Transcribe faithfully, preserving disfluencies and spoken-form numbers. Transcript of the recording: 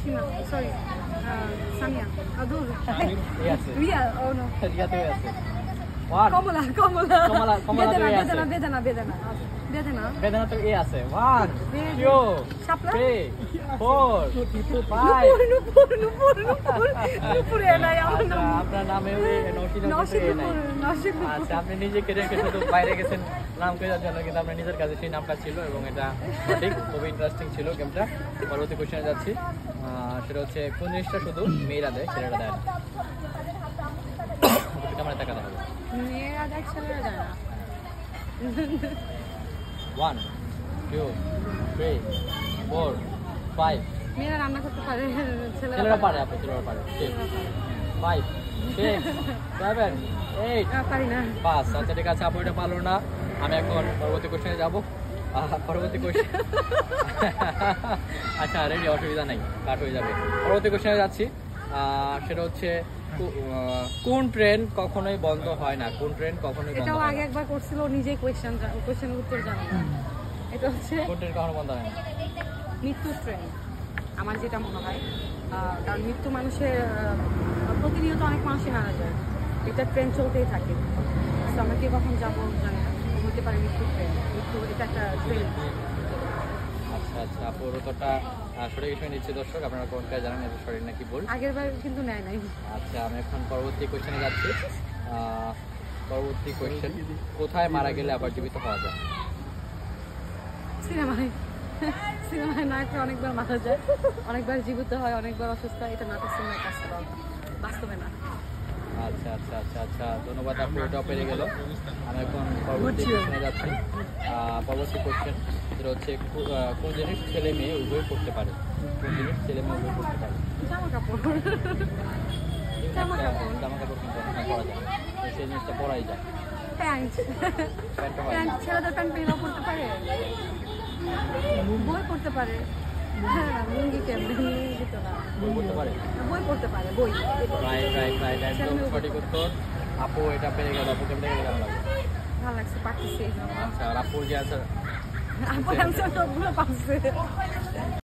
Sina, sorry. Uh, Samia. Adur. Yes. Ria, oh no. Ria to yes. One. Kamala, Kamala. Kamala, Kamala to yes. Vedana, Vedana, Vedana. Vedana. Vedana to yes. One, two, three, four, five. Nupur, Nupur, Nupur, Nupur এলাই আমার নাম। আপনার নামে নওশিদ নওশিদপুর, নওশিদপুর। আচ্ছা, আপনি নিজে কেটে কেটে শুধু বাইরে গেছেন নাম খোঁজার জন্য, কিন্তু আপনার নিজের কাছে সেই নামটা ছিল এবং এটা সঠিক। খুবই ইন্টারেস্টিং ছিল গেমটা। পরবর্তী কোশ্চেনে যাচ্ছি, সেটা হচ্ছে কোন জিনিসটা শুধু মেয়েরা দেয় ছেলেরা দেয় না? ক্যামেরা তাকাতে হবে। মেয়েরা দেয় ছেলেরা দেয় না। One, two, three, four, five. মেয়েরা রান্না করতে পারে, ছেলেরা পারে, আপনি ছেলেরা পারে। ফাইভ, সিক্স, সেভেন, এইট, পারি না। পাঁচ। আচ্ছা ঠিক আছে, আপু এটা পারলো না। আমি এখন পরবর্তী কোশ্চেনে যাবো। পরবর্তী কোশ্চেন আচ্ছা রেডি, অসুবিধা নাই, কাট হয়ে যাবে। পরবর্তী কোশ্চেনে যাচ্ছি, সেটা হচ্ছে কোন ট্রেন কখনোই বন্ধ হয় না? কোন ট্রেন কখনোই বন্ধ হয় না? এটাও আগে একবার করছিল, নিজেই কোশ্চেন কোশ্চেনের উত্তর জানি না। এটা হচ্ছে কোন ট্রেন কখনো বন্ধ হয় না? মৃত্যু ট্রেন, আমার যেটা মনে হয়। কারণ মৃত্যু মানুষের প্রতিনিয়ত অনেক মানুষই মারা যায়, এটা ট্রেন চলতেই থাকে। তো আমরা কে কখন যাবো জানি না, হতে পারে মৃত্যু ট্রেন। মৃত্যু এটা একটা ট্রেন। আচ্ছা আচ্ছা, আপুর উত্তরটা সঠিক হিসেবে নিচ্ছে দর্শক। আপনারা কোন কাজ জানেন এটা সঠিক নাকি ভুল? আগের বার কিন্তু নেয় নাই। আচ্ছা, আমি এখন পরবর্তী কোশ্চেনে যাচ্ছি। পরবর্তী কোশ্চেন, কোথায় মারা গেলে আবার জীবিত হওয়া যায়? সিনেমায়। সিনেমায় নায়করা অনেকবার মারা যায়, অনেকবার জীবিত হয়, অনেকবার অসুস্থ হয়। এটা নাটক সিনেমায় কাজ করা, বাস্তবে না। আচ্ছা আচ্ছা আচ্ছা আচ্ছা, ধন্যবাদ। আপনি এটাও পেরে গেল। আমি এখন পরবর্তী কোশ্চেনে যাচ্ছি। পরবর্তী কোশ্চেন যেটা হচ্ছে, কোন জিনিস ছেলে মেয়ে উভয় করতে পারে? কোন জিনিস ছেলে মেয়ে উভয় করতে পারে? জামা কাপড়। জামা কাপড় জামা কাপড় কিন্তু অনেক পরা যায়, সেই জিনিসটা পরাই যায়। প্যান্ট। প্যান্ট ছেলেদের প্যান্ট মেয়েরাও পরতে পারে, বই পড়তে পারে। হ্যাঁ, লুঙ্গি কেমন, লুঙ্গি তো না। বই পড়তে পারে, বই পড়তে পারে, বই। রাইট রাইট রাইট, একদম সঠিক উত্তর। আপু এটা পেরে গেল। আপু কেমন গেলে কেমন লাগবে? ভালো লাগছে, পারতেছি। আচ্ছা, আর আপুর যে আছে আপুর অ্যান্সার সবগুলো পাচ্ছে।